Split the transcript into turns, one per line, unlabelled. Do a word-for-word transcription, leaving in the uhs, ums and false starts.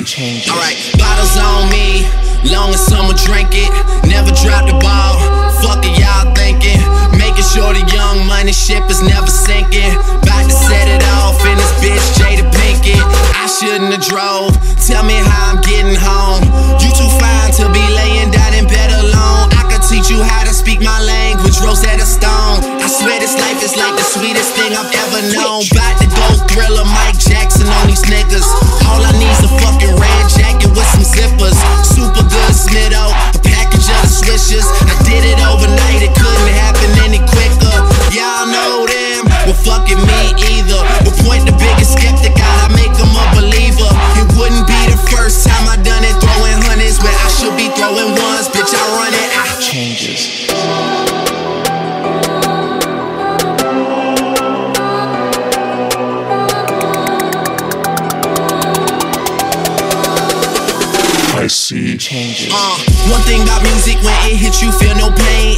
changes.
Alright, bottles on me, long as someone drink it. Never drop the ball, fuck it y'all thinking. Making sure the young money ship is never sinking. About to set it off in this bitch Jada Pinkett. I shouldn't have drove, tell me how I'm getting home. You too fine to be laying down in bed alone. I could teach you how to speak my language, Rosetta Stone. I swear this life is like the sweetest thing I've ever known. About to go Thriller, Mike Jackson on these niggas. All I need's a fucking red jacket with some zippers. Super good Smitto, a package of the swishers. I did it overnight, it couldn't happen any quicker. Y'all know them, well fucking me either. But point the biggest skeptic out, I make him a believer. It wouldn't be the first time I done it, throwing hundreds where I should be throwing ones. Bitch, I run it, I
changes. I see changes.
Uh, one thing about music, when it hits you, feel no pain.